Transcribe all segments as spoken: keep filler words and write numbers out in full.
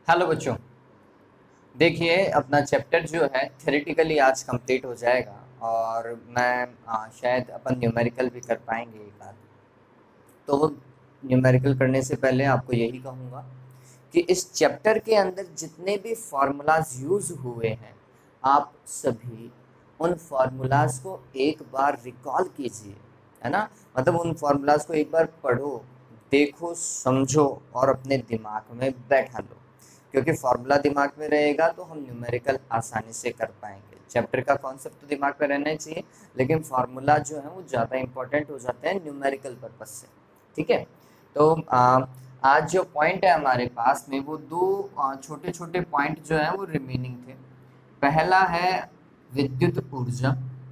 Hello बच्चों, देखिए अपना चैप्टर जो है थ्योरेटिकली आज कंप्लीट हो जाएगा और मैं आ, शायद अपन न्यूमेरिकल भी कर पाएंगे एक आध। तो न्यूमेरिकल करने से पहले आपको यही कहूँगा कि इस चैप्टर के अंदर जितने भी फार्मूलाज यूज हुए हैं, आप सभी उन फार्मूलाज को एक बार रिकॉल कीजिए, है ना। मतलब उन फार्मूलाज को एक बार पढ़ो, देखो, समझो और अपने दिमाग में बैठा लो, क्योंकि फार्मूला दिमाग में रहेगा तो हम न्यूमेरिकल आसानी से कर पाएंगे। चैप्टर का कॉन्सेप्ट तो दिमाग में रहना ही चाहिए, लेकिन फार्मूला जो है वो ज़्यादा इंपॉर्टेंट हो जाते हैं न्यूमेरिकल पर्पज से। ठीक है। तो आ, आज जो पॉइंट है हमारे पास में वो दो छोटे छोटे पॉइंट जो है वो रिमेनिंग थे। पहला है विद्युत ऊर्जा,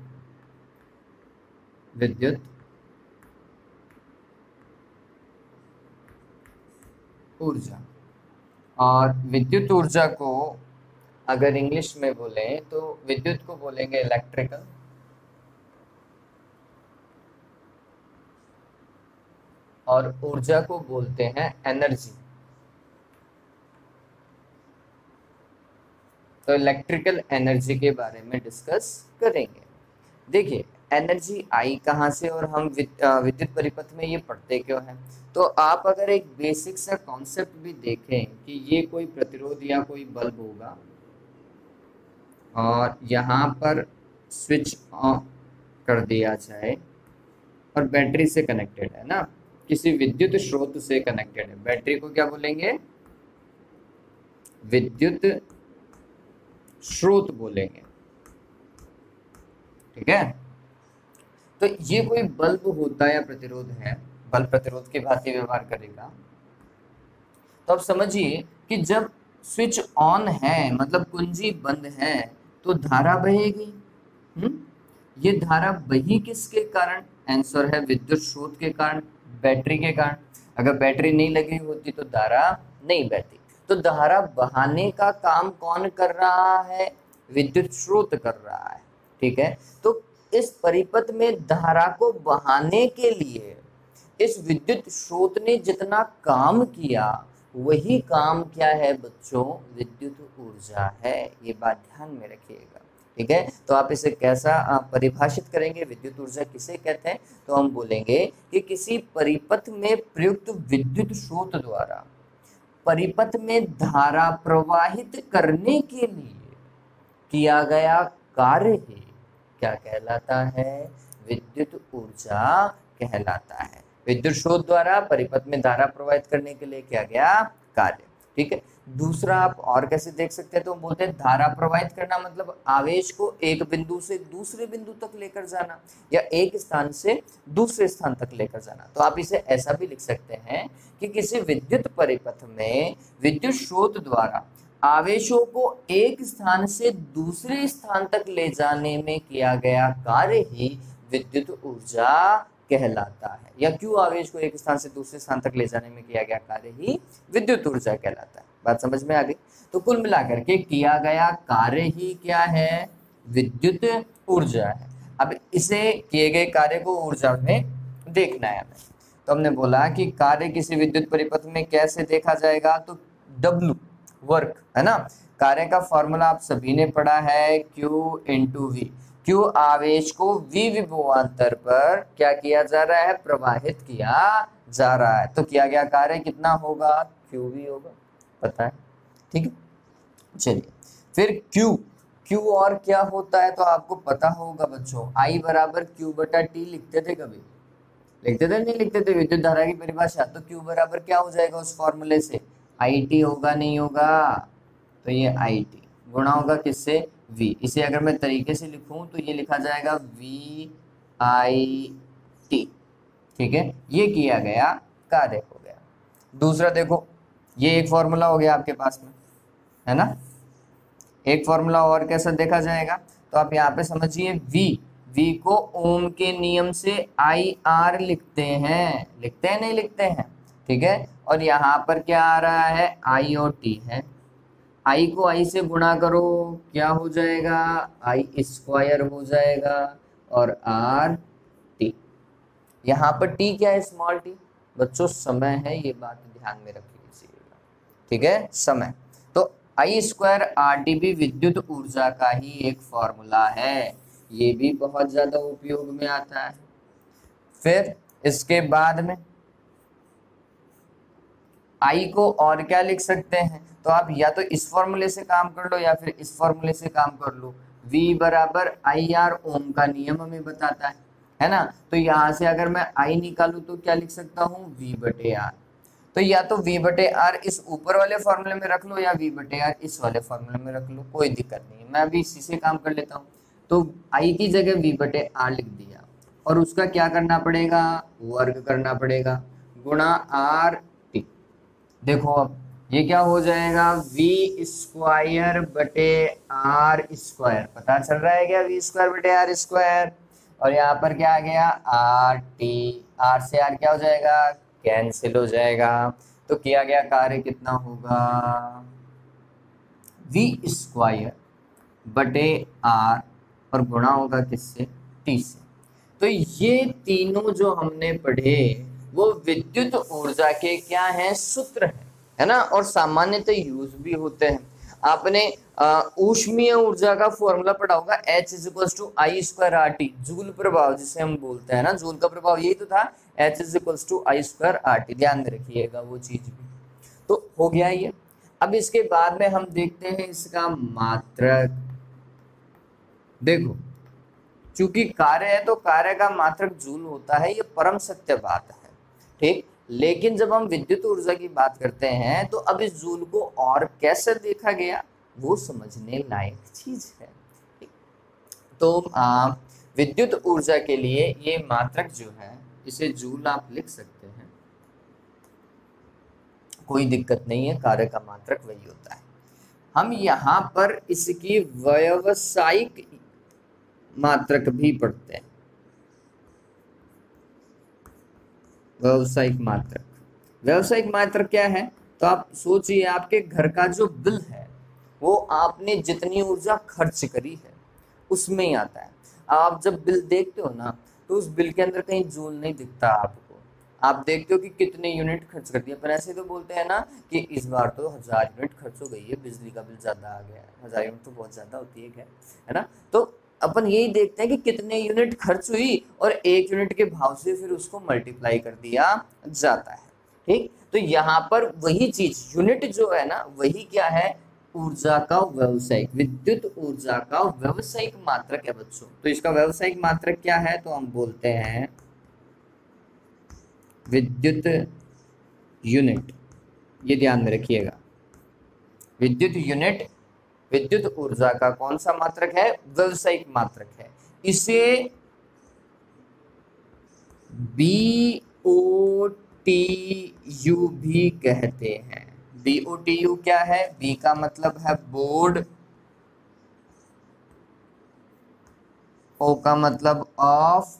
विद्युत ऊर्जा। और विद्युत ऊर्जा को अगर इंग्लिश में बोले तो विद्युत को बोलेंगे इलेक्ट्रिकल, और ऊर्जा को बोलते हैं एनर्जी। तो इलेक्ट्रिकल एनर्जी के बारे में डिस्कस करेंगे। देखिए, एनर्जी आई कहाँ से और हम विद्युत परिपथ में ये पढ़ते क्यों हैं। तो आप अगर एक बेसिक सा कॉन्सेप्ट भी देखें कि ये कोई प्रतिरोध या कोई बल्ब होगा और यहाँ पर स्विच ऑन कर दिया जाए और बैटरी से कनेक्टेड है ना, किसी विद्युत स्रोत से कनेक्टेड है। बैटरी को क्या बोलेंगे? विद्युत स्रोत बोलेंगे। ठीक है। तो ये कोई बल्ब होता है या प्रतिरोध है, बल्ब प्रतिरोध की भांति व्यवहार करेगा। तो अब समझिए कि जब स्विच ऑन है मतलब कुंजी बंद है तो धारा बहेगी। हम्म ये धारा बही किसके कारण? आंसर है विद्युत स्रोत के कारण, बैटरी के कारण। अगर बैटरी नहीं लगी होती तो धारा नहीं बहती। तो धारा बहाने का काम कौन कर रहा है? विद्युत स्रोत कर रहा है। ठीक है। तो इस परिपथ में धारा को बहाने के लिए इस विद्युत स्रोत ने जितना काम किया, वही काम क्या है बच्चों? विद्युत ऊर्जा है। ये बात ध्यान में रखिएगा। ठीक है। तो आप इसे कैसा परिभाषित करेंगे, विद्युत ऊर्जा किसे कहते हैं? तो हम बोलेंगे कि किसी परिपथ में प्रयुक्त विद्युत स्रोत द्वारा परिपथ में धारा प्रवाहित करने के लिए किया गया कार्य ही क्या कहलाता है? विद्युत ऊर्जा कहलाता है। विद्युत स्रोत द्वारा परिपथ में धारा प्रवाहित करने के लिए किया गया कार्य। ठीक है। दूसरा आप और कैसे देख सकते हैं? तो बोलते हैं धारा प्रवाहित करना मतलब आवेश को एक बिंदु से दूसरे बिंदु तक लेकर जाना या एक स्थान से दूसरे स्थान तक लेकर जाना। तो आप इसे ऐसा भी लिख सकते हैं कि किसी विद्युत परिपथ में विद्युत स्रोत द्वारा आवेशों को एक स्थान से दूसरे स्थान तक ले जाने में किया गया कार्य ही विद्युत ऊर्जा कहलाता है। या क्यों आवेश को एक स्थान से दूसरे स्थान तक ले जाने में किया गया कार्य ही विद्युत ऊर्जा कहलाता है। बात समझ में आ गई? तो कुल मिलाकर के किया गया कार्य ही क्या है? विद्युत ऊर्जा है। अब इसे किए गए कार्य को ऊर्जा में देखना है हमें। तो हमने बोला कि कार्य किसी विद्युत परिपथ में कैसे देखा जाएगा? तो डब्ल्यू वर्क, है ना। कार्य का फॉर्मूला आप सभी ने पढ़ा है, Q इंटू वी। क्यू आवेश को V विभवांतर पर क्या किया जा रहा है? प्रवाहित किया जा रहा है। तो किया गया कार्य कितना होगा? Q V होगा। पता है? ठीक है। चलिए फिर Q Q और क्या होता है? तो आपको पता होगा बच्चों, I बराबर क्यू बटा टी लिखते थे, कभी लिखते थे नहीं लिखते थे? विद्युत धारा की परिभाषा। तो Q बराबर क्या हो जाएगा उस फॉर्मूले से? आई टी होगा, नहीं होगा? तो ये आई टी गुणा होगा किससे? V। इसे अगर मैं तरीके से लिखूं तो ये लिखा जाएगा V आई टी। ठीक है। ये किया गया कार्य हो गया। दूसरा देखो, ये एक फॉर्मूला हो गया आपके पास में, है ना। एक फॉर्मूला और कैसा देखा जाएगा? तो आप यहाँ पे समझिए, V V को ओम के नियम से आई आर लिखते हैं, लिखते हैं नहीं लिखते हैं? ठीक है। और यहाँ पर क्या आ रहा है? आई ओ टी है। आई को आई से गुणा करो, क्या हो जाएगा? आई स्क्वायर हो जाएगा और आर टी। यहाँ पर टी क्या है? Small T. बच्चों समय है, ये बात ध्यान में रख लीजिएगा। ठीक है, समय। आई स्क्वायर आर टी भी विद्युत ऊर्जा का ही एक फॉर्मूला है, ये भी बहुत ज्यादा उपयोग में आता है। फिर इसके बाद में आई को और क्या लिख सकते हैं, तो आप या तो इस फॉर्मूले से काम कर लो या फिर इस फॉर्मूले से काम कर लो। V बराबर आई आर, ओम का नियम हमें बताता है, है ना। तो यहां से अगर मैं I निकालू तो क्या लिख सकता हूँ, V बटे आर। तो या तो V बटे आर इस ऊपर वाले फॉर्मूले में रख लो या V बटे आर इस वाले फॉर्मूले में रख लो, कोई दिक्कत नहीं है। मैं अभी इसी से काम कर लेता हूँ। तो I की जगह V बटे आर लिख दिया और उसका क्या करना पड़ेगा, वर्ग करना पड़ेगा, गुणा आर टी। देखो अब ये क्या हो जाएगा, V स्क्वायर बटे आर स्क्वायर, पता चल रहा है क्या, V स्क्वायर बटे आर स्क्वायर। और यहाँ पर क्या आ गया, आर टी, आर से आर क्या हो जाएगा, कैंसिल हो जाएगा। तो किया गया कार्य कितना होगा, V स्क्वायर बटे आर और गुणा होगा किससे, टी से। तो ये तीनों जो हमने पढ़े वो विद्युत ऊर्जा के क्या हैं, सूत्र है, है ना। और सामान्यतः यूज भी होते हैं। आपने ऊष्मीय ऊर्जा का फॉर्मूला पढ़ा होगा, H is equal to I square R T, joule प्रभाव जिसे हम बोलते हैं ना, जूल का प्रभाव यही तो था, H is equal to I square R T, ध्यान में रखिएगा वो चीज भी। तो हो गया ये। अब इसके बाद में हम देखते हैं इसका मात्रक। देखो चूंकि कार्य है तो कार्य का मात्रक जूल होता है, ये परम सत्य बात है, ठीक। लेकिन जब हम विद्युत ऊर्जा की बात करते हैं तो अब इस जूल को और कैसे देखा गया वो समझने लायक चीज है। तो आ, विद्युत ऊर्जा के लिए ये मात्रक जो है इसे जूल आप लिख सकते हैं, कोई दिक्कत नहीं है, कार्य का मात्रक वही होता है। हम यहाँ पर इसकी व्यावसायिक मात्रक भी पढ़ते हैं, व्यावसायिक मात्रक। व्यावसायिक मात्रक क्या है, तो आप सोचिए आपके घर का जो बिल है वो आपने जितनी ऊर्जा खर्च करी है उसमें ही आता है। आप जब बिल देखते हो ना तो उस बिल के अंदर कहीं जूल नहीं दिखता आपको, आप देखते हो कि कितने यूनिट खर्च कर दिया। पर ऐसे तो बोलते हैं ना कि इस बार तो हजार यूनिट खर्च हो गई है, बिजली का बिल ज्यादा आ गया है। हजार यूनिट तो बहुत ज्यादा होती है, है ना। तो अपन यही देखते हैं कि कितने यूनिट खर्च हुई और एक यूनिट के भाव से फिर उसको मल्टीप्लाई कर दिया जाता है, ठीक। तो यहाँ पर वही चीज, यूनिट जो है ना वही क्या है, ऊर्जा का व्यावसायिक, विद्युत ऊर्जा का व्यावसायिक मात्रक है बच्चों। तो इसका व्यावसायिक मात्रक क्या है, तो हम बोलते हैं विद्युत यूनिट। ये ध्यान में रखिएगा, विद्युत यूनिट विद्युत ऊर्जा का कौन सा मात्रक है, व्यावसायिक मात्रक है। इसे बी ओ टी यू भी कहते हैं। बी ओ टी यू क्या है, बी का मतलब है बोर्ड, ओ का मतलब ऑफ,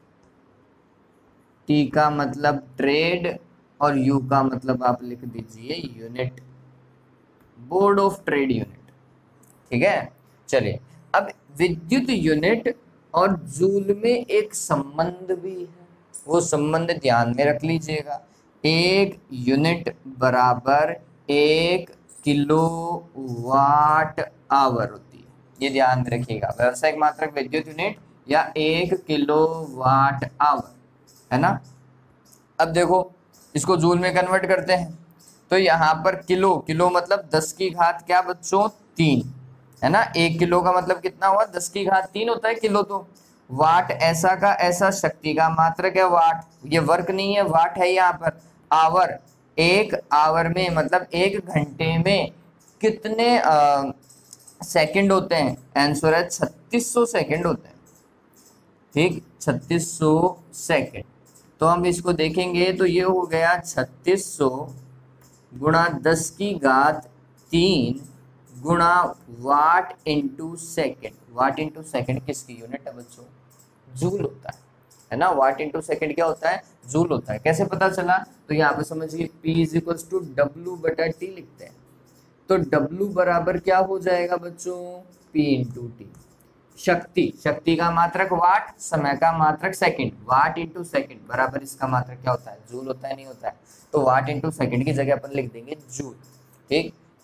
टी का मतलब ट्रेड और यू का मतलब आप लिख दीजिए unit, board of trade unit, ठीक है। चलिए अब विद्युत यूनिट और जूल में एक संबंध भी है, वो संबंध ध्यान में रख लीजिएगा। एक यूनिट बराबर एक किलो वाट आवर होती है, ये ध्यान में रखिएगा। व्यावसायिक मात्रक विद्युत यूनिट या एक किलो वाट आवर, है ना। अब देखो इसको जूल में कन्वर्ट करते हैं तो यहाँ पर किलो, किलो मतलब दस की घात क्या बच्चों, तीन, है ना। एक किलो का मतलब कितना हुआ, दस की घात तीन होता है किलो। तो वाट ऐसा का ऐसा शक्ति का मात्रक है वाट, ये वर्क नहीं है, वाट है यहाँ पर। आवर, एक आवर में मतलब एक घंटे में कितने आ, सेकंड होते हैं, आंसर है छत्तीस सौ सेकंड होते हैं, ठीक, छत्तीस सौ सेकंड। तो हम इसको देखेंगे तो ये हो गया छत्तीस सौ गुणा दस की घात तीन गुणा watt into second. Watt into second किसकी यूनिट है बच्चों, जूल होता है, है ना। वाट इंटू सेकेंड क्या होता है, जूल होता है। कैसे पता चला, तो यहाँ पे समझिए P is equal to W बटा टी लिखते हैं। तो W बराबर क्या हो जाएगा बच्चों, P इंटू टी। शक्ति, शक्ति का मात्रक वाट, समय का मात्रक सेकंड, वाट इंटू सेकंड बराबर इसका मात्रक क्या होता है, जूल होता है, नहीं होता है। तो वाट इंटू सेकंड की जगह अपन लिख देंगे जूल, ठीक।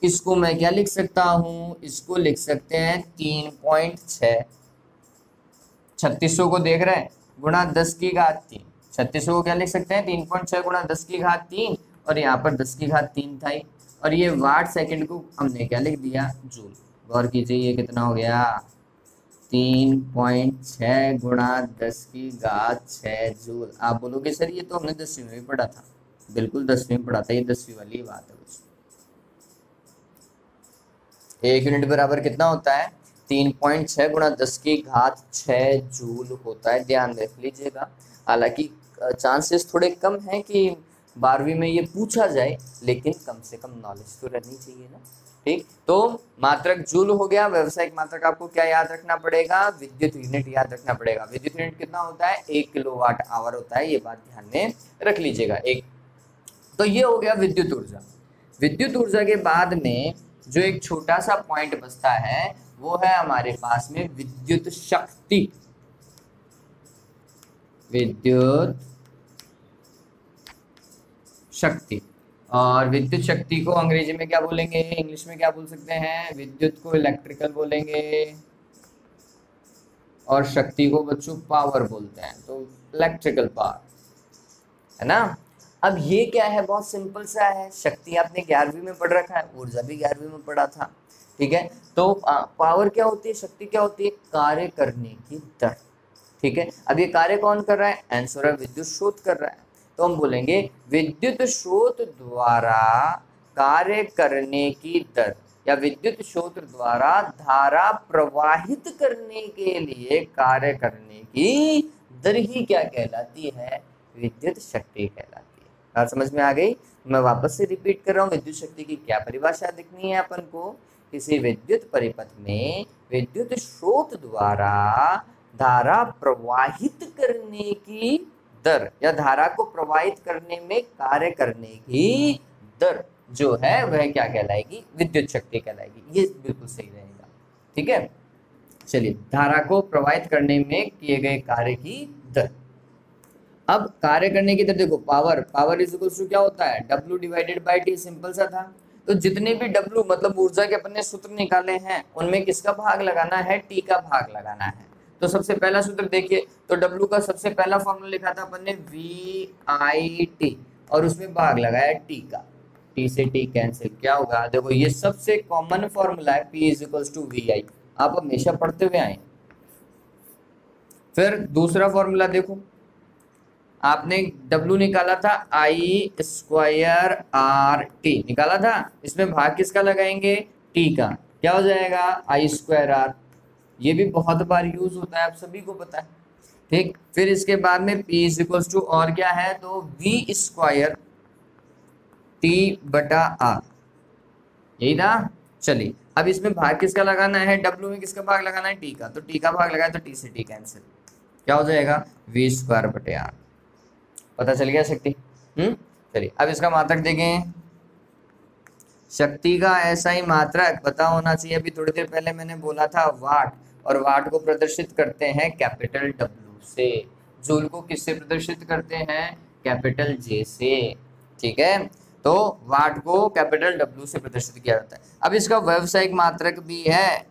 इसको मैं क्या लिख सकता हूँ, इसको लिख सकते हैं तीन पॉइंट छः, छत्तीस सौ को देख रहे हैं गुणा दस की घात तीन, छत्तीस सौ को क्या लिख सकते हैं, तीन पॉइंट छः गुणा दस की घात तीन, और यहाँ पर दस की घात तीन था ही, और ये वाट सेकंड को हमने क्या लिख दिया, जूल। गौर कीजिए ये कितना हो गया, तीन पॉइंट छः गुणा दस की घात छः जूल। आप बोलोगे सर ये तो हमने दसवीं में भी पढ़ा था, बिल्कुल दसवीं में पढ़ा था, ये दसवीं वाली बात है बस। एक यूनिट बराबर कितना होता है, तीन पॉइंट छः गुणा दस की घात छः जूल होता है, ध्यान रख लीजिएगा। हालांकि चांसेस थोड़े कम हैं कि बारहवीं में ये पूछा जाए, लेकिन कम से कम नॉलेज तो रहनी चाहिए ना। ठीक, तो मात्रक जूल हो गया। व्यवसायिक मात्रक आपको क्या याद रखना पड़ेगा, विद्युत यूनिट याद रखना पड़ेगा। विद्युत यूनिट कितना होता है, एक किलोवाट आवर होता है, ये बात ध्यान में रख लीजिएगा। एक तो ये हो गया विद्युत ऊर्जा। विद्युत ऊर्जा के बाद में जो एक छोटा सा पॉइंट बचता है वो है हमारे पास में विद्युत शक्ति। विद्युत शक्ति, और विद्युत शक्ति को अंग्रेजी में क्या बोलेंगे, इंग्लिश में क्या बोल सकते हैं, विद्युत को इलेक्ट्रिकल बोलेंगे और शक्ति को बच्चों पावर बोलते हैं, तो इलेक्ट्रिकल पावर है ना। अब ये क्या है, बहुत सिंपल सा है। शक्ति आपने ग्यारहवीं में पढ़ रखा है, ऊर्जा भी ग्यारहवीं में पढ़ा था, ठीक है। तो पावर क्या होती है, शक्ति क्या होती है, कार्य करने की दर, ठीक है। अब ये कार्य कौन कर रहा है, आंसर है विद्युत स्रोत कर रहा है, तो हम बोलेंगे विद्युत स्रोत द्वारा कार्य करने की दर, या विद्युत स्रोत द्वारा धारा प्रवाहित करने के लिए कार्य करने की दर ही क्या कहलाती है, विद्युत शक्ति कहलाती है। बात समझ में आ गई। मैं वापस से रिपीट कर रहा हूँ, विद्युत शक्ति की क्या परिभाषा दिखनी है अपन को, किसी विद्युत परिपथ में विद्युत स्रोत द्वारा धारा प्रवाहित करने की दर, या धारा को प्रवाहित करने में कार्य करने की दर जो है वह क्या कहलाएगी, विद्युत शक्ति कहलाएगी। ये बिल्कुल सही रहेगा, ठीक है। चलिए, धारा को प्रवाहित करने में किए गए कार्य की दर। अब कार्य करने की दर देखो, power power is equal to क्या होता है, W divided by T, simple सा था। तो जितने भी W मतलब ऊर्जा के अपने सूत्र निकाले हैं उनमें किसका भाग लगाना है, T का भाग लगाना है। तो सबसे पहला सूत्र देखिए, तो W का सबसे पहला फॉर्मूला लिखा था अपन ने वी आई टी, और उसमें भाग लगाया T का, T से T कैंसिल, क्या होगा, देखो ये सबसे कॉमन फॉर्मूला है, P is equal to V I, आप हमेशा पढ़ते हुए आए। फिर दूसरा फॉर्मूला देखो, आपने W निकाला था आई स्क्वायर आर टी निकाला था, इसमें भाग किसका लगाएंगे, T का, क्या हो जाएगा, आई स्क्वायर आर। ये भी बहुत बार यूज होता है, आप सभी को पता है, ठीक। फिर इसके बाद में P इज इक्वल टू और क्या है, तो वी स्क्वायर टी बटा आर, यही ना। चलिए, अब इसमें भाग किसका लगाना है, W में किसका भाग लगाना है, T का, तो T का भाग लगाए तो T से T कैंसिल, क्या हो जाएगा, वी स्क्वायर बटे आर। पता चल गया शक्ति। हम्म चलिए, अब इसका मात्रक देखें। शक्ति का ऐसा ही मात्रक पता होना चाहिए। अभी थोड़ी देर पहले मैंने बोला था वाट, और वाट को प्रदर्शित करते हैं कैपिटल W से, जूल को किससे प्रदर्शित करते हैं, कैपिटल J से, ठीक है। तो वाट को कैपिटल W से प्रदर्शित किया जाता है। अब इसका व्यावसायिक मात्रक भी है,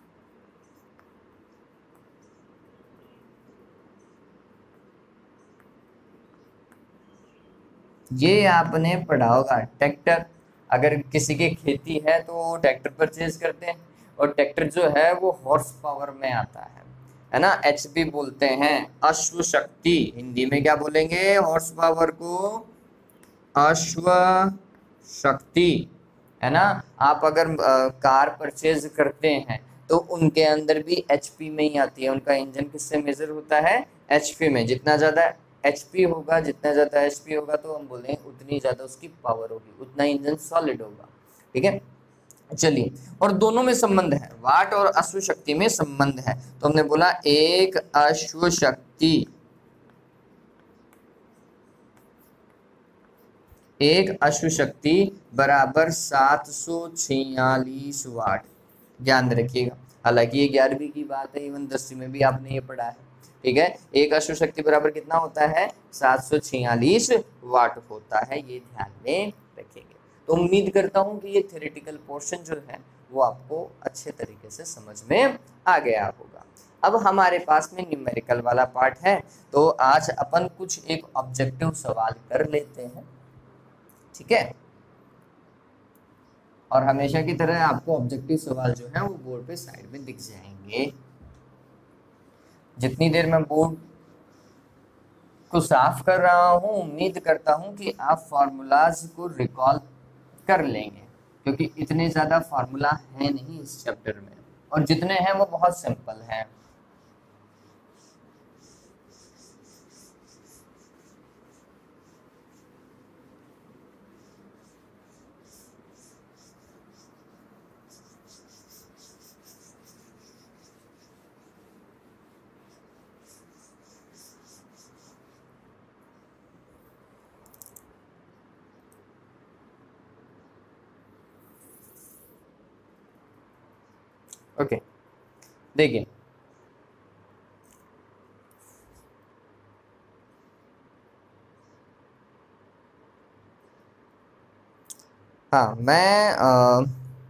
ये आपने पढ़ा होगा। ट्रैक्टर, अगर किसी की खेती है तो ट्रैक्टर परचेज करते हैं, और ट्रैक्टर जो है वो हॉर्स पावर में आता है है ना, एच पी बोलते हैं, अश्व शक्ति। हिंदी में क्या बोलेंगे, हॉर्स पावर को अश्व शक्ति, है ना। आप अगर आ, कार परचेज करते हैं तो उनके अंदर भी एचपी में ही आती है, उनका इंजन किससे मेजर होता है, एचपी में। जितना ज़्यादा एचपी होगा, जितना ज़्यादा एचपी होगा तो हम बोलें उतनी ज़्यादा उसकी पावर होगी, उतना इंजन सॉलिड होगा, ठीक है। चलिए, और दोनों में संबंध है, वाट और अश्व शक्ति में संबंध है। तो हमने बोला एक अश्व शक्ति, एक अश्व शक्ति बराबर सात सौ छियालीस वाट, ध्यान रखिएगा। हालांकि ये ग्यारहवीं की बात है, इवन दसवीं में भी आपने ये पढ़ा है, ठीक है। एक अश्व शक्ति बराबर कितना होता है, सात सौ छियालीस वाट होता है, ये ध्यान में रखेंगे। तो उम्मीद करता हूँ कि ये थ्योरेटिकल पोर्शन जो है वो आपको अच्छे तरीके से समझ में आ गया होगा। अब हमारे पास में न्यूमेरिकल वाला पार्ट है, तो आज अपन कुछ एक ऑब्जेक्टिव सवाल कर लेते हैं, ठीक है। और हमेशा की तरह आपको ऑब्जेक्टिव सवाल जो है वो बोर्ड पे साइड में दिख जाएंगे। जितनी देर मैं बोर्ड को साफ कर रहा हूँ, उम्मीद करता हूँ कि आप फार्मूलाज को रिकॉल कर लेंगे, क्योंकि इतने ज़्यादा फार्मूला हैं नहीं इस चैप्टर में, और जितने हैं वो बहुत सिंपल हैं। Okay okay. देखिए हाँ, मैं आ,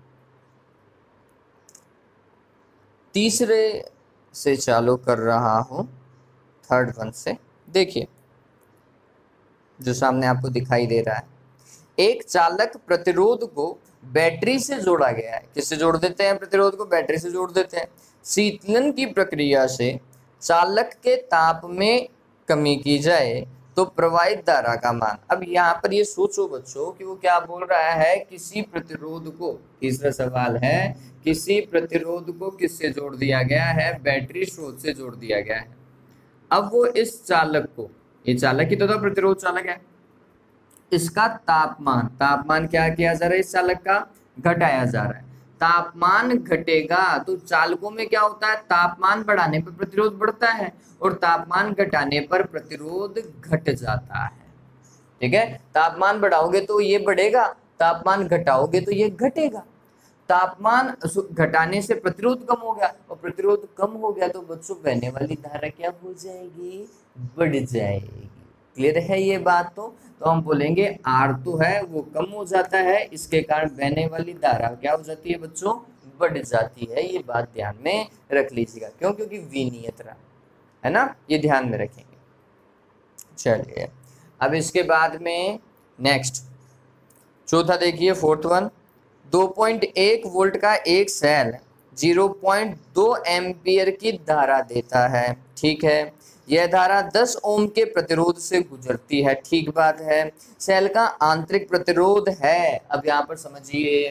तीसरे से चालू कर रहा हूँ, थर्ड वन से। देखिए जो सामने आपको दिखाई दे रहा है, एक चालक प्रतिरोध को बैटरी से जोड़ा गया है। किससे जोड़ देते हैं? प्रतिरोध को बैटरी से जोड़ देते हैं। शीतलन की प्रक्रिया से चालक के ताप में कमी की जाए तो प्रवाहित धारा का मान। अब यहाँ पर ये सोचो बच्चों कि वो क्या बोल रहा है, किसी प्रतिरोध को, तीसरा सवाल है, किसी प्रतिरोध को किससे जोड़ दिया गया है? बैटरी स्रोत से जोड़ दिया गया है। अब वो इस चालक को, ये चालक ही तो था, प्रतिरोध चालक है, इसका तापमान, तापमान क्या किया जा रहा है? इस चालक का घटाया जा रहा है। तापमान घटेगा तो चालकों में क्या होता है? तापमान बढ़ाने पर प्रतिरोध बढ़ता है और तापमान घटाने पर प्रतिरोध घट जाता है, ठीक है। तापमान बढ़ाओगे तो ये बढ़ेगा, तापमान घटाओगे तो ये घटेगा। तापमान घटाने से प्रतिरोध कम हो गया, और प्रतिरोध कम हो गया तो बच्चों बहने वाली धारा क्या हो जाएगी? बढ़ जाएगी। क्लियर है ये बात? तो तो हम बोलेंगे आर तो है वो कम हो जाता है, इसके कारण बहने वाली धारा क्या हो जाती है बच्चों? बढ़ जाती है। ये बात ध्यान में रख लीजिएगा, क्यों? क्योंकि विनियत रहा है ना, ये ध्यान में रखेंगे। चलिए अब इसके बाद में नेक्स्ट चौथा देखिए, फोर्थ वन। दो पॉइंट एक वोल्ट का एक सेल ज़ीरो पॉइंट दो एम्पियर की धारा देता है, ठीक है। यह धारा दस ओम के प्रतिरोध से गुजरती है, ठीक बात है। सेल का आंतरिक प्रतिरोध है, अब यहाँ पर समझिए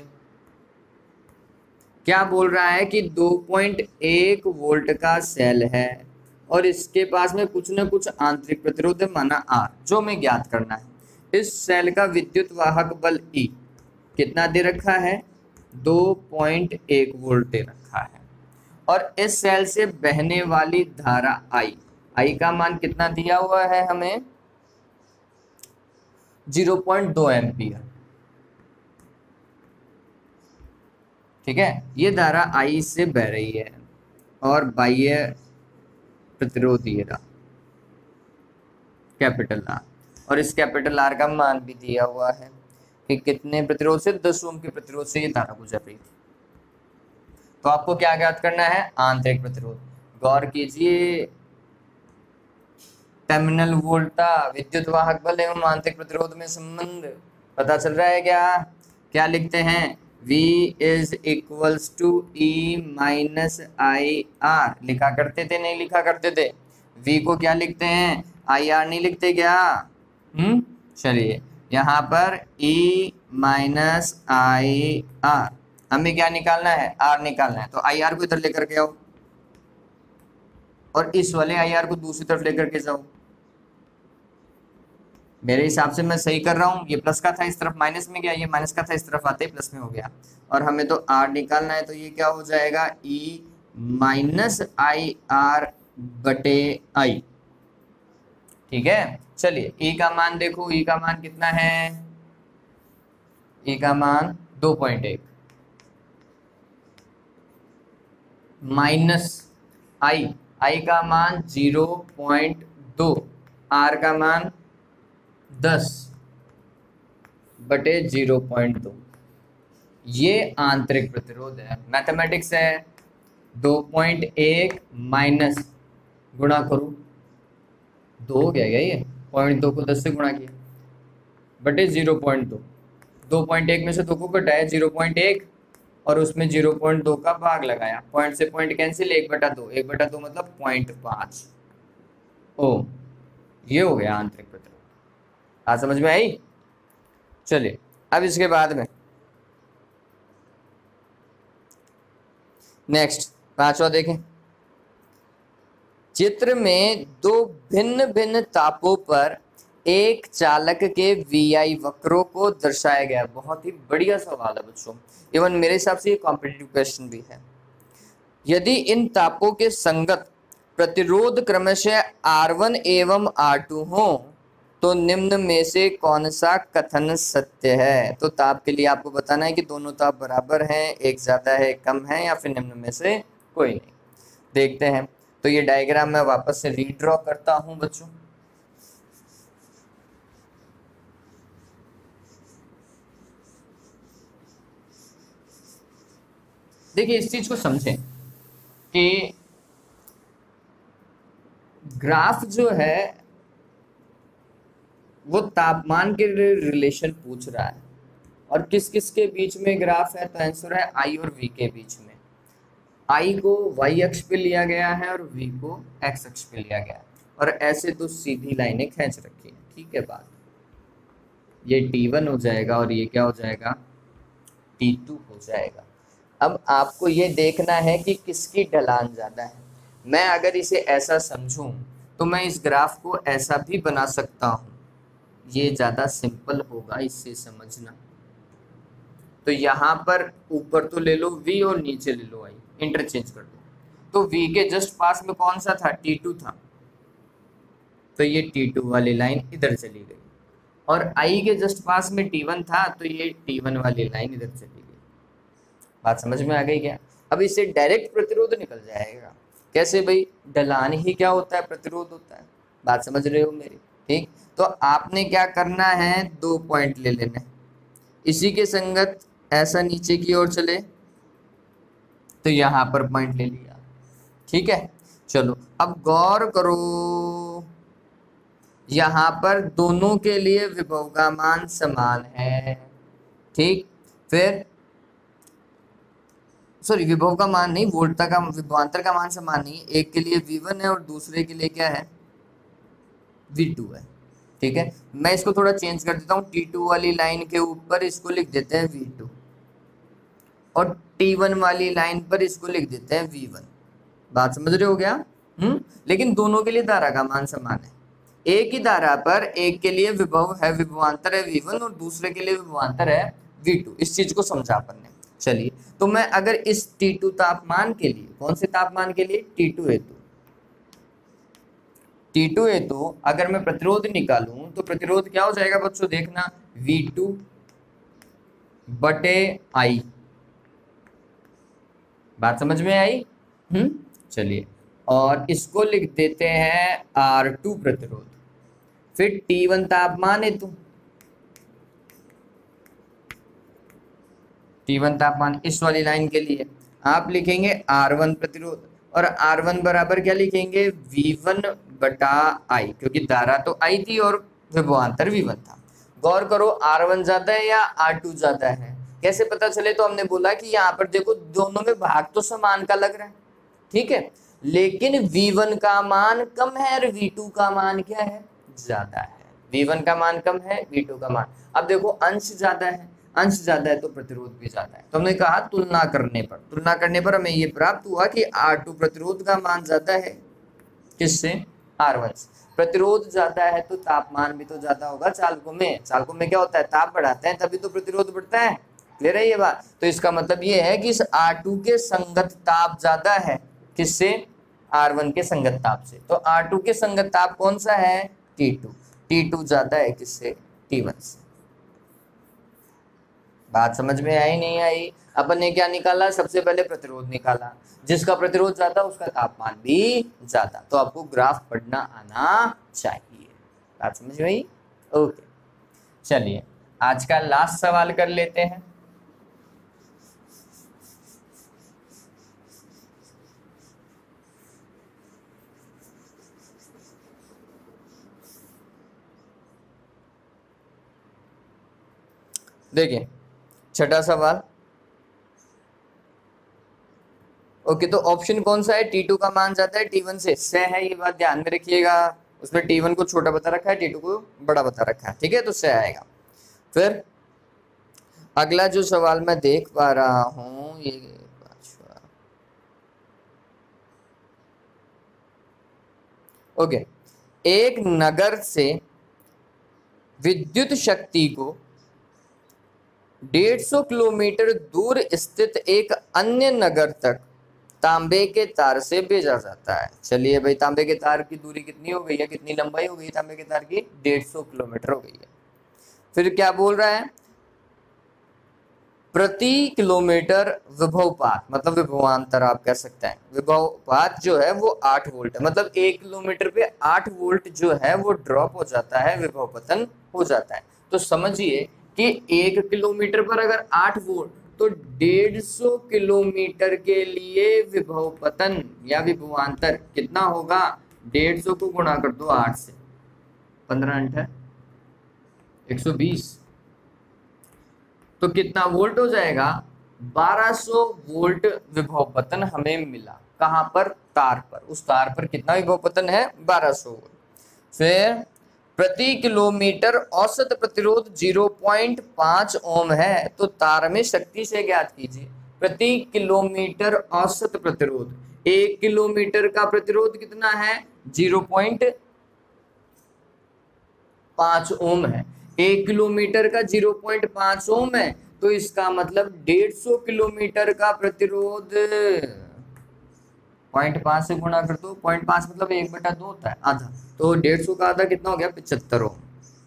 क्या बोल रहा है कि दो पॉइंट एक वोल्ट का सेल है और इसके पास में कुछ न कुछ आंतरिक प्रतिरोध है, माना आर, जो हमें ज्ञात करना है। इस सेल का विद्युत वाहक बल ई कितना दे रखा है? दो पॉइंट एक वोल्ट दे रखा है, और इस सेल से बहने वाली धारा आई, आई का मान कितना दिया हुआ है हमें? ज़ीरो पॉइंट दो एम्पियर, ठीक है। ये धारा आई से बह रही है और बाह्य प्रतिरोध ये रहा कैपिटल आर, और इस कैपिटल आर का मान भी दिया हुआ है कि कितने प्रतिरोध से? दस ओम के प्रतिरोध से ये धारा गुजर रही थी। तो आपको क्या ज्ञात करना है? आंतरिक प्रतिरोध। गौर कीजिए, टर्मिनल वोल्टा विद्युत वाहक बल एवं आंतरिक प्रतिरोध में संबंध पता चल रहा है क्या? क्या लिखते हैं? V is equals to E minus I R लिखा करते थे, नहीं लिखा करते थे? V को क्या लिखते हैं? आई आर नहीं लिखते क्या? हम्म चलिए यहाँ पर E माइनस आई आर, हमें क्या निकालना है? R निकालना है। तो आई आर को इधर लेकर के आओ और इस वाले आई आर को दूसरी तरफ लेकर के जाओ। मेरे हिसाब से मैं सही कर रहा हूँ। ये प्लस का था, इस तरफ माइनस में गया, ये माइनस का था, इस तरफ आते ही प्लस में हो गया। और हमें तो आर निकालना है, तो ये क्या हो जाएगा? ई माइनस आई आर बटे आई, ठीक है। चलिए ई का मान देखो, ई का मान कितना है? ई का मान दो पॉइंट एक माइनस आई, आई का मान ज़ीरो पॉइंट दो, आर का मान दस, बटे जीरो पॉइंट दो, ये आंतरिक प्रतिरोध है। मैथमेटिक्स है, दो पॉइंट एक माइनस गुणा करो, दो हो गया क्या, ये पॉइंट दो को दस से गुणा किया बटे जीरो पॉइंट दो, दो पॉइंट एक में से दो को घटाया जीरो पॉइंट एक और उसमें जीरो पॉइंट दो का भाग लगाया, पॉइंट से पॉइंट कैंसिल, एक बटा दो, एक बटा दो मतलब पॉइंट पाँच ओम, ये हो गया आंतरिक प्रतिरोध। आज समझ में आई? चलिए अब इसके बाद में नेक्स्ट पांचवा देखें। चित्र में दो भिन्न भिन्न तापों पर एक चालक के वी आई वक्रों को दर्शाया गया। बहुत ही बढ़िया सवाल है बच्चों, इवन मेरे हिसाब से ये कॉम्पिटिटिव क्वेश्चन भी है। यदि इन तापों के संगत प्रतिरोध क्रमशः आर वन एवं आर टू हो तो निम्न में से कौन सा कथन सत्य है? तो ताप के लिए आपको बताना है कि दोनों ताप बराबर हैं, एक ज्यादा है एक कम है, या फिर निम्न में से कोई नहीं। देखते हैं। तो ये डायग्राम मैं वापस से रीड्रॉ करता हूं बच्चों। देखिए इस चीज को समझें कि ग्राफ जो है वो तापमान के रिलेशन पूछ रहा है, और किस किस के बीच में ग्राफ है? तो आंसर है आई और वी के बीच में। आई को वाई अक्ष पे लिया गया है और वी को एक्स अक्ष पे लिया गया है, और ऐसे दो सीधी लाइनें खींच रखी है। ठीक है बात, ये टी वन हो जाएगा और ये क्या हो जाएगा, टी टू हो जाएगा। अब आपको ये देखना है कि किसकी ढलान ज़्यादा है। मैं अगर इसे ऐसा समझूं तो मैं इस ग्राफ को ऐसा भी बना सकता हूं, ये ज़्यादा सिंपल होगा इससे समझना। तो यहाँ पर ऊपर तो ले लो v और नीचे ले लो i, इंटरचेंज कर दो। तो v के जस्ट पास में कौन सा था, टी टू था, तो ये टी टू वाली लाइन इधर चली गई, और i के जस्ट पास में टी वन था तो ये टी वन वाली लाइन इधर चली गई। बात समझ में आ गई क्या? अब इससे डायरेक्ट प्रतिरोध निकल जाएगा। कैसे भाई? ढलान ही क्या होता है, प्रतिरोध होता है। बात समझ रहे हो मेरी? ठीक, तो आपने क्या करना है, दो पॉइंट ले लेने, इसी के संगत ऐसा नीचे की ओर चले तो यहां पर पॉइंट ले लिया। ठीक है, चलो अब गौर करो, यहां पर दोनों के लिए विभव का मान समान है। ठीक, फिर सॉरी विभव का मान नहीं, वोल्टता का, विभवांतर का मान समान नहीं। एक के लिए वी वन है और दूसरे के लिए क्या है, वी टू है। ठीक है, मैं इसको थोड़ा चेंज कर देता हूँ। टी टू वाली लाइन के ऊपर इसको लिख देते हैं वी टू, और टी वन वाली लाइन पर इसको लिख देते हैं वी वन। बात समझ रहे हो क्या? हम्म, लेकिन दोनों के लिए धारा का मान समान है। एक ही धारा पर एक के लिए विभव है, विभवांतर है वी वन, और दूसरे के लिए विभवांतर है वी टू। इस चीज को समझा अपन ने। चलिए, तो मैं अगर इस टी टू तापमान के लिए, कौन से तापमान के लिए, टी टू हेतु, टी टू हेतु अगर मैं प्रतिरोध निकालूं तो प्रतिरोध क्या हो जाएगा बच्चों, देखना, वी टू बटे आई। बात समझ में आई? हम्म, चलिए, और इसको लिख देते हैं आर टू प्रतिरोध। फिर टी वन तापमान हेतु, टी वन तापमान इस वाली लाइन के लिए आप लिखेंगे आर वन प्रतिरोध, और आर वन बराबर क्या लिखेंगे, वी वन बटा आई, क्योंकि धारा तो आई थी और विभवांतर वी वन था। गौर करो, आर वन ज्यादा है या आर टू ज्यादा है? कैसे पता चले? तो हमने बोला कि यहाँ पर देखो दोनों में भाग तो समान का लग रहा है। ठीक है, लेकिन वी वन का मान कम है और वी टू का मान क्या है, ज्यादा है। वी वन का मान कम है, वी टू का मान, अब देखो अंश ज्यादा है, अंश ज्यादा है तो प्रतिरोध भी ज्यादा है। तो हमने कहा तुलना करने पर, तुलना करने पर हमें ये प्राप्त हुआ कि आर टू प्रतिरोध का मान ज्यादा है किससे, आर वन से। प्रतिरोध ज्यादा है तो तापमान भी तो ज्यादा होगा। चालकों में, चालकों में क्या होता है, ताप बढ़ाते हैं तभी तो प्रतिरोध बढ़ता है। क्लियर है ये बात? तो इसका मतलब ये है कि इस आर टू के संगत ताप ज्यादा है किससे, आर वन के संगत ताप से। तो आर टू के संगत ताप कौन सा है, टी टू। टी टू ज्यादा है किससे, टी वन से। बात समझ में आई नहीं आई? अपन ने क्या निकाला, सबसे पहले प्रतिरोध निकाला, जिसका प्रतिरोध ज्यादा उसका तापमान भी ज्यादा। तो आपको ग्राफ पढ़ना आना चाहिए। बात समझ में आई? ओके, चलिए आज का लास्ट सवाल कर लेते हैं। देखिए छठा सवाल। ओके, तो ऑप्शन कौन सा है? टी टू का मान जाता है टी वन से, से है, ये बात ध्यान में रखिएगा। उसमें टी वन को छोटा बता रखा है, टी टू को बड़ा बता रखा है, ठीक है, तो से आएगा। फिर अगला जो सवाल मैं देख पा रहा हूं, ये अच्छा, ओके, एक नगर से विद्युत शक्ति को डेढ़ सौ किलोमीटर दूर स्थित एक अन्य नगर तक तांबे के तार से भेजा जाता है। चलिए भाई, तांबे के तार की दूरी कितनी हो गई है, कितनी लंबाई हो गई है तांबे के तार की? डेढ़ सौ किलोमीटर हो गई है। फिर क्या बोल रहा है? प्रति किलोमीटर विभवपात, मतलब विभवांतर आप कह सकते हैं। विभवपात जो है वो आठ वोल्ट है, मतलब एक किलोमीटर पे आठ वोल्ट जो है वो ड्रॉप हो जाता है, विभवपतन हो जाता है। तो समझिए कि एक किलोमीटर पर अगर आठ वोल्ट, तो डेढ़ सौ किलोमीटर के लिए विभवपतन या विभवांतर कितना होगा? डेढ़ सौ को गुणा कर दो आठ से, पंद्रह अंठ है एक सौ बीस, तो कितना वोल्ट हो जाएगा? बारह सौ वोल्ट विभवपतन हमें मिला। कहां पर? तार पर। उस तार पर कितना विभवपतन है? बारह सौ वोल्ट। फिर प्रति किलोमीटर औसत प्रतिरोध ज़ीरो पॉइंट पाँच ओम है, तो तार में शक्ति से ज्ञात कीजिए। प्रति किलोमीटर औसत प्रतिरोध, एक किलोमीटर का प्रतिरोध कितना है? ज़ीरो पॉइंट पाँच ओम है। एक किलोमीटर का ज़ीरो पॉइंट पाँच ओम है, तो इसका मतलब डेढ़ सौ किलोमीटर का प्रतिरोध पॉइंट पाँच से गुणा कर दो। पॉइंट पाँच मतलब एक बटा दो होता है, आधा, तो डेढ़ सौ का आधा कितना हो गया? पिछहत्तर ओम।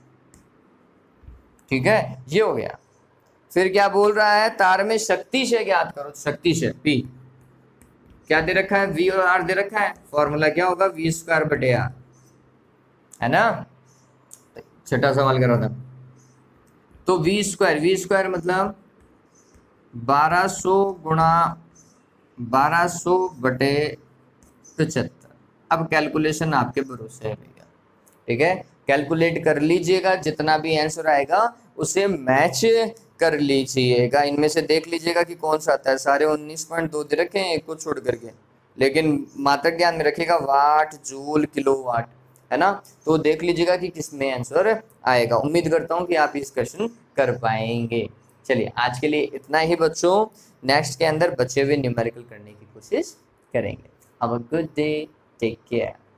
ठीक है, ये हो गया। फिर क्या बोल रहा है? तार में शक्ति से ज्ञात करो। शक्ति से पी क्या दे रखा है? वी और आर दे रखा है। फॉर्मूला क्या होगा? वी स्क्वायर बटे आर, है ना। छठा सवाल करो था, तो वी स्क्वायर, वी स्क्वायर मतलब बारह सौ गुणा बारह सौ बटे पचहत्तर। अब कैलकुलेशन आपके भरोसे है भैया, ठीक है, कैलकुलेट कर लीजिएगा, जितना भी आंसर आएगा उसे मैच कर लीजिएगा। इनमें से देख लीजिएगा कि कौन सा आता है। सारे उन्नीस पॉइंट दो दे रखे हैं, एक को छोड़ करके, लेकिन मात्रक ध्यान में रखिएगा, वाट, जूल, किलो वाट, है ना। तो देख लीजिएगा कि किसमें आंसर आएगा। उम्मीद करता हूँ कि आप इस क्वेश्चन कर पाएंगे। चलिए आज के लिए इतना ही बच्चों, नेक्स्ट के अंदर बचे हुए न्यूमेरिकल करने की कोशिश करेंगे। Have a good day, take care.